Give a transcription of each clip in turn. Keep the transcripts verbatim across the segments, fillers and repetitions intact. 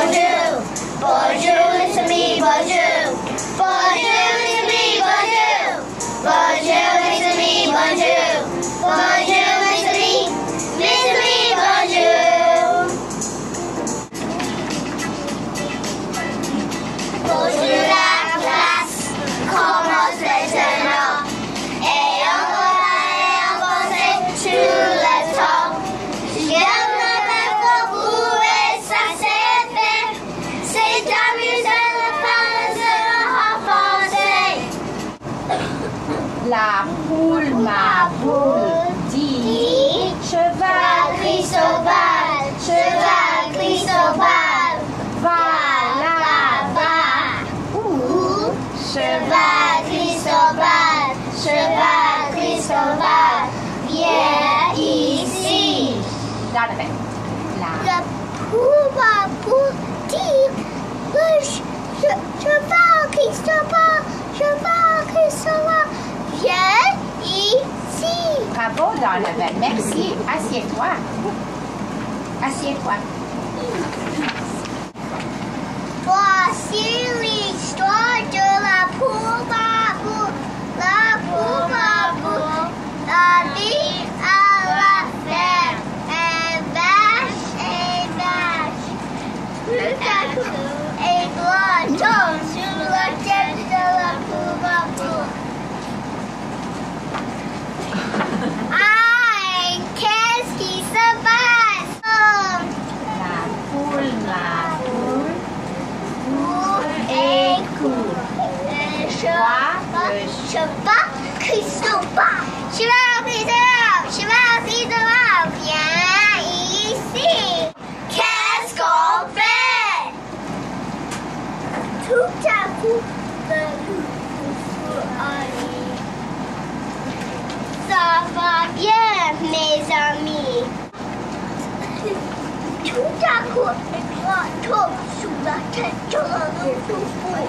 bonjour. Bonjour, les amis, bonjour. Bonjour, les amis, bonjour. Bonjour, les amis, bonjour. Bonjour, les amis. Les amis, bonjour. Bonjour la classe. Comment c'est-il? Et on va et on va sur le temps. J'aime la même vous et ça c'est fait. C'est amusant de penser en français. La poule, ma poule, dit cheval, Cristobal, cheval, Cristobal, va là-bas. où? Cheval, Cheval, Cristobal, cheval, Cristobal, viens ici. Donovan. La La poule, ma poule, dit le che- cheval, Cristobal, cheval, Cristobal, viens ici. bravo, Donovan. Merci. Assieds-toi. Assieds-toi. Voici l'histoire de la poule ma poule, la poule ma poule, la vie à la ferme, et vache et vache. Tout à coup, un blanc tombe sur la tête de la poule ma poule. Aïe, qu'est-ce qui se passe? Oh. La poule, ma poule, Écoute, le cheval, cheval, Cristobal, cheval, Cristobal, cheval, Cristobal, viens ici. Qu'est-ce qu'on fait? Tout à coup, le loup arrive. Ça va bien, mes amis. Tout à coup, un grand tombe sous la tête de la loup.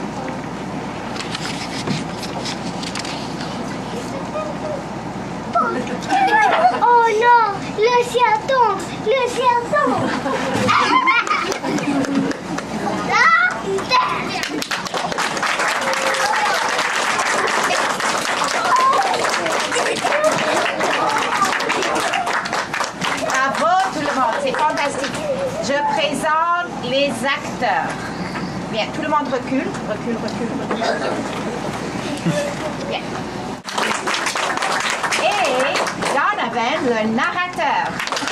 Oh non, le ciel tombe, le ciel tombe. bravo tout le monde. C'est fantastique. Je présente les acteurs. Bien, tout le monde recule. Recule, recule, recule. Bien. Et Donovan, le narrateur.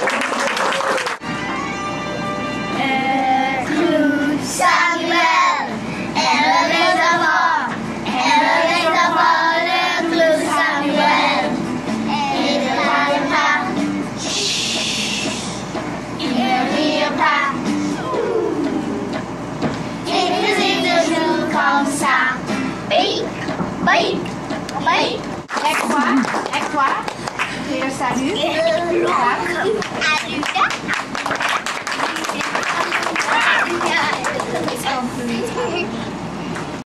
Samuel, elle est devant, elle est devant le clou Samuel. Et ne parle pas, il ne rit pas. Il faisait toujours comme ça. Bip, bip, bip. Avec toi, avec toi. Et le salut. Salut.